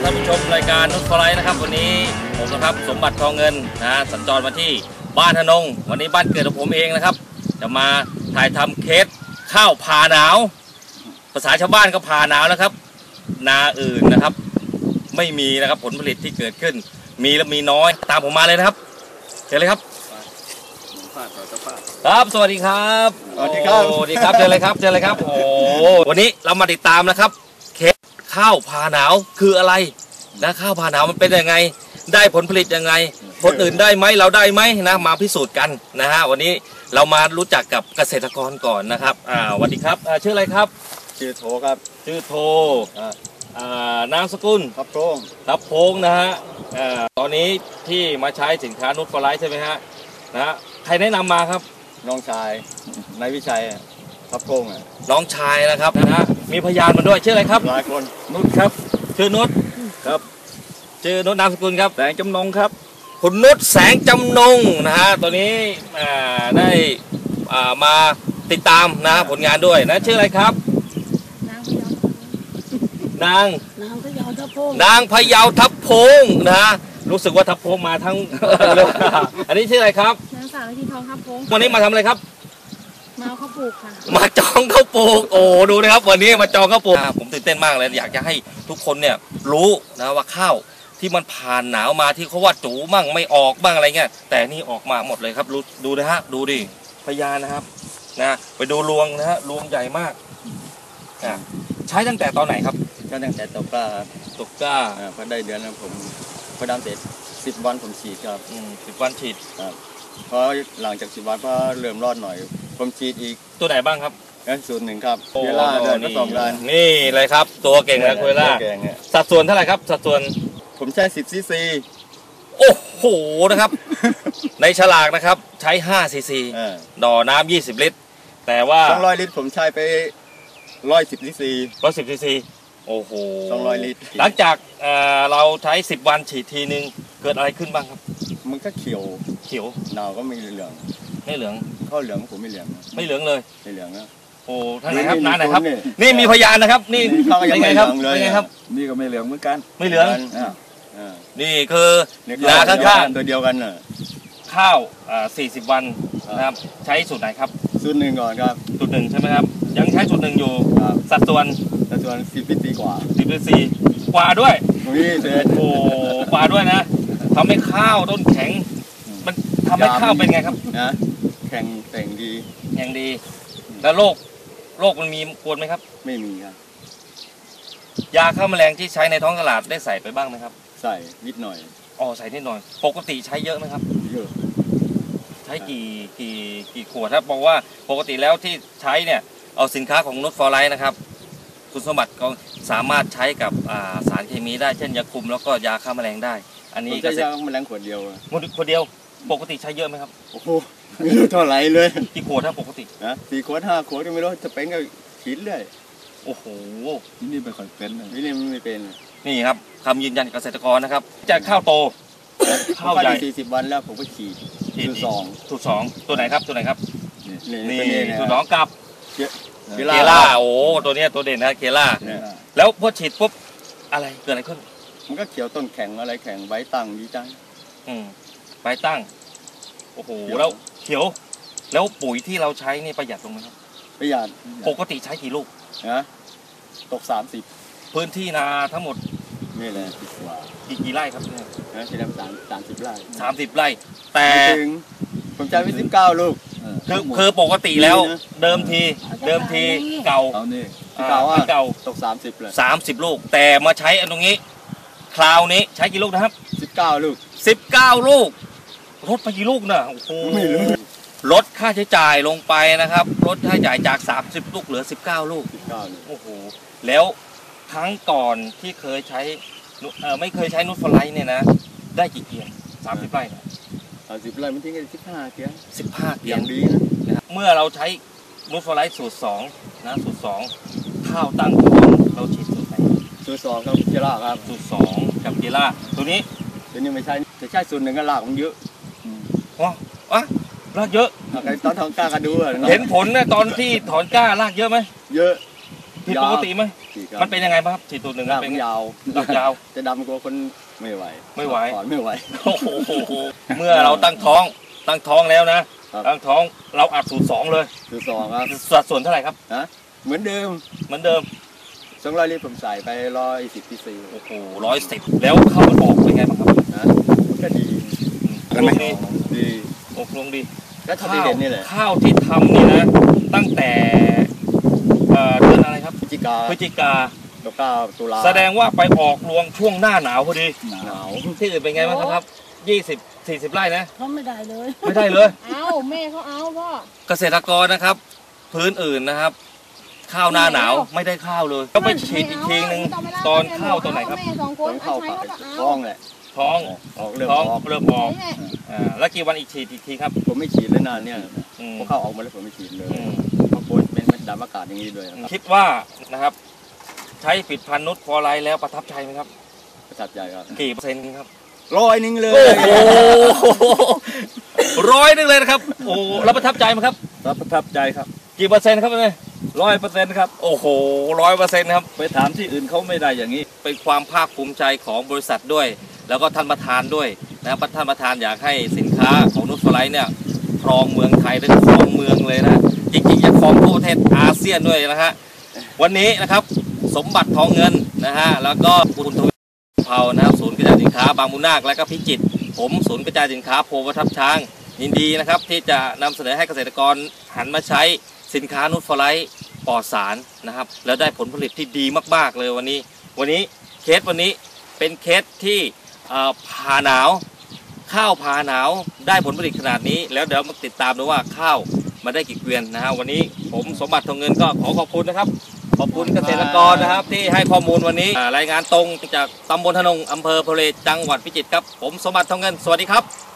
ท่านผู้ชมรายการนุชฟลายนะครับวันนี้ผมนะครับสมบัติทองเงินนะสัญจรมาที่บ้านธนงวันนี้บ้านเกิดของผมเองนะครับจะมาถ่ายทำเคสข้าวผ่าหนาวภาษาชาวบ้านก็ผ่าหนาวแล้วครับนาอื่นนะครับไม่มีนะครับผลผลิตที่เกิดขึ้นมีแล้วมีน้อยตามผมมาเลยนะครับเชิญเลยครับครับสวัสดีครับสวัสดีครับสวัสดีครับเชิญเลยครับเชิญเลยครับโอ้วันนี้เรามาติดตามนะครับเคสข้าวผ่าหนาวคืออะไรนะข้าวผ่าหนาวมันเป็นยังไงได้ผลผลิตยังไงคนอื่นได้ไหมเราได้ไหมนะมาพิสูจน์กันนะฮะวันนี้เรามารู้จักกับเกษตรกรก่อนนะครับสวัสดีครับชื่ออะไรครับชื่อโถครับชื่อโทนามสกุลทับโพงทับโพงนะฮะตอนนี้ที่มาใช้สินค้านุชฟลายใช่ไหมฮะนะใครแนะนำมาครับน้องชายนายวิชัยทับโพงน้องชายนะครับนะฮะมีพยานมาด้วยชื่ออะไรครับหลายคนนุชครับชื่อนุชครับชื่อนุชนามสกุลครับแสงจำนงครับคุณนุชแสงจำนงนะฮะตัวนี้ได้มาติดตามนะผลงานด้วยนะชื่ออะไรครับนางพยาวทับพงนางพยาวทับพงนะฮะรู้สึกว่าทับพงมาทั้งอันนี้ชื่ออะไรครับนางสาวทินทองทับพงวันนี้มาทำอะไรครับมาข้าวปลูกค่ะมาจองข้าวปลูกโอ้ดูนะครับวันนี้มาจองข้าวปลูกผมตื่นเต้นมากเลยอยากจะให้ทุกคนเนี่ยรู้นะว่าข้าวที่มันผ่านหนาวมาที่เขาว่าจูบ้างไม่ออกบ้างอะไรเงี้ยแต่นี่ออกมาหมดเลยครับดูนะฮะดูดิพยานนะครับนะไปดูรวงนะฮะรวงใหญ่มากใช้ตั้งแต่ตอนไหนครับใช้ตั้งแต่ตกกล้าพอได้เดือนแล้วผมพอดำเสร็จ10 วันผมฉีดครับ 10 วันฉีดครับเพราะหลังจาก10 วันพอเริ่มรอดหน่อยผมฉีดอีกตัวไหนบ้างครับสูตรหนึ่งครับเวลาเดินก็2 เดือนนี่เลยครับตัวเก่งนะคุยล่าสัดส่วนเท่าไหร่ครับสัดส่วนผมใช้10 ซีซีโอ้โหนะครับในฉลากนะครับใช้5 ซีซีต่อน้ำ20 ลิตรแต่ว่า 200 ลิตรผมใช้ไป110 ซีซี 110 ซีซีโอ้โห 200 ลิตรหลังจากเราใช้10 วันฉีดทีนึงเกิดอะไรขึ้นบ้างครับมันก็เขียวหนาวก็ไม่เหลืองข้าวเหลืองผมไม่เหลืองเลยไม่เหลืองนะโอ้ท่านไหนครับนานไหนครับนี่มีพยานนะครับนี่เป็นไงครับนี่ก็ไม่เหลืองเหมือนกันไม่เหลืองนี่คือนาข้างๆตัวเดียวกันน่ะข้าว40 วันนะครับใช้สูตรไหนครับสูตรหนึ่งก่อนครับสูตรหนึ่งใช่ไหมครับยังใช้สูตรหนึ่งอยู่สัดส่วน 10 ลิตรกว่า 10 ลิตรกว่าด้วยนี่เด็ดโอ้กว่าด้วยนะทำให้ข้าวต้นแข็งมันทำให้ข้าวเป็นไงครับนะแข็งดีแล้วโรคมันมีกวนไหมครับไม่มีครับยาฆ่าแมลงที่ใช้ในท้องตลาดได้ใส่ไปบ้างไหมครับใส่นิดหน่อยใส่นิดหน่อยปกติใช้เยอะไหมครับเยอะใช้กี่ขวดครับบอกว่าปกติแล้วที่ใช้เนี่ยเอาสินค้าของนุชฟลายนะครับคุณสมบัติก็สามารถใช้กับสารเคมีได้เช่นยาคุมแล้วก็ยาฆ่าแมลงได้อันนี้ก็ใช้ยาฆ่าแมลงขวดเดียวปกติใช้เยอะไหมครับโอ้โหไม่รู้เท่าไหร่เลยกี่ขวดถ้าปกติ 4 ขวด 5 ขวดก็ไม่รู้จะเป็นก็ฉีดเลยโอ้โหนี่ไม่ค่อยเป็นนี่ไม่เป็นนี่ครับคำยืนยันเกษตรกรนะครับจากข้าวโตข้าวใหญ่40 วันแล้วผมก็ฉีดสูตร2 ตัวไหนครับนี่สูตร2กับเคล่าโอ้ตัวนี้ตัวเด่นนะเคล่าแล้วพอฉีดปุ๊บอะไรเกิดอะไรขึ้นมันก็เขียวต้นแข็งอะไรแข็งใบตั้งดีจังใบตั้งโอ้โหแล้วเขียวแล้วปุ๋ยที่เราใช้นี่ประหยัดลงไหมครับประหยัดปกติใช้กี่ลูกนะตก30 พื้นที่นาทั้งหมดนี่แหละกี่ไร่ครับเนี่ยที่นั่น30 ไร่ 30 ไร่แต่ผมใช้ไป19 ลูกคือปกติแล้วเดิมทีเก่าตก30เลย 30 ลูกแต่มาใช้อันตรงนี้คราวนี้ใช้กี่ลูกนะครับ 19 ลูกลดไปกี่ลูกน่ะโอ้โหลดค่าใช้จ่ายลงไปนะครับลดค่าใช้จ่ายจาก30 ลูกเหลือ19 ลูกโอ้โหแล้วครั้งก่อนที่เคยใช้ไม่เคยใช้นุชฟลายเนี่ยนะได้กี่เกียร์30 ไร่ 30 ไร่มันทิ้งกัน15 เกียร์ดีนะเมื่อเราใช้นุชฟลายสูตร2นะสูตร2ข้าวตั้งเราฉีดสูตรไหนสูตร2กับเกล่าครับสูตร2กับเกล่าตัวนี้ไม่ใช่จะใช้สูตร1ก็รากมันเยอะรากเยอะตอนถอนกล้าก็ดูเห็นผลนะตอนที่ถอนกล้ารากเยอะไหมเยอะผิดปกติไหมผิดคครับมันเป็นยังไงบ้างครับฉีดตัวหนึ่งรากเป็มัน นยาวรากยาวจะดำกว่าคนไม่ไหวไม่ไหวถอนไม่ไหวโอ้โหเมื่อเราตั้งท้องแล้วนะครับ ตั้งท้องเราอัดสูตร2เลยคือสองครับสัดส่วนเท่าไหร่ครับเหมือนเดิมเหมือนเดิม 200 ลิตรผมใส่ไป110 cc โอ้โห110แล้วเข้ามันออกเป็นไงบ้างครับก็ดีลงดีดีอกลงดีก็เท่าที่เห็นนี่แหละข้าวที่ทำนี่นะตั้งแต่เดือนอะไรครับพฤศจิกาพฤศจิกาแล้วก็ตุลาแสดงว่าไปออกรวงช่วงหน้าหนาวพอดีหนาวที่อื่นเป็นไงบ้างครับ20-40 ไร่นะเขาไม่ได้เลยไม่ได้เลยเอาแม่เขาเอาพ่อเกษตรกรนะครับ พื้นอื่นนะครับ ข้าวหน้าหนาวไม่ได้ข้าวเลยก็ไปฉีดอีกทีนึงตอนข้าวตอนไหนครับแม่สองคต้นนเข้าใช้ปากเขาก็เอาท้องแหละท้องออกเริ่มท้องออกเริ่มออกนี่แหละแล้วกี่วันอีกฉีดอีกทีครับผมไม่ฉีดเลยนานเนี่ยอืมพอเข้าออกมาแล้วผมไม่ฉีดเลยอืมเพราะกลัวเป็นดำอากาศอย่างนี้ด้วยครับคิดว่านะครับ ใช้ผลิดพันธุ์นุชฟอร์ไลท์แล้วประทับใจไหมครับประทับใจครับกี่เปอร์เซ็นต์ครับ 100 เลยโอ้โห100เลยนะครับโอ้แล้วประทับใจไหมครับประทับใจครับกี่เปอร์เซ็นต์ครับเนี่ย 100%ครับโอ้โห100%ครับไปถามที่อื่นเขาไม่ได้อย่างนี้เป็นความภาคภูมิใจของบริษัทด้วย แล้วก็ท่านประธานด้วยนะครับท่านประธานอยากให้สินค้าของนุชฟลายเนี่ยครองเมืองไทยและครองเมืองเลยนะจริงๆจะครองทั่วประเทศอาเซียนด้วยนะฮะวันนี้นะครับสมบัติทองเงินนะฮะแล้วก็คุณทวีเผานะครับศูนย์กระจายสินค้าบางมุนาคและก็พิจิตรผมศูนย์กระจายสินค้าโพประทับช้างยินดีนะครับที่จะนำเสนอให้เกษตรกรหันมาใช้สินค้านุชฟลายปลอดสารนะครับแล้วได้ผลผลิตที่ดีมากๆเลยวันนี้เคสวันนี้เป็นเคสที่ผ่าหนาวข้าวผ่าหนาวได้ผลผลิตขนาดนี้แล้วเดี๋ยวมาติดตามดูว่าข้าวมาได้กี่เกวียนนะฮะวันนี้ผมสมบัติทองเงินก็ขอขอบคุณนะครับขอบคุณเกษตรกรนะครับที่ให้ข้อมูลวันนี้รายงานตรงจากตำบลธนงอำเภอโพเลจังหวัดพิจิตรครับผมสมบัติทองเงินสวัสดีครับ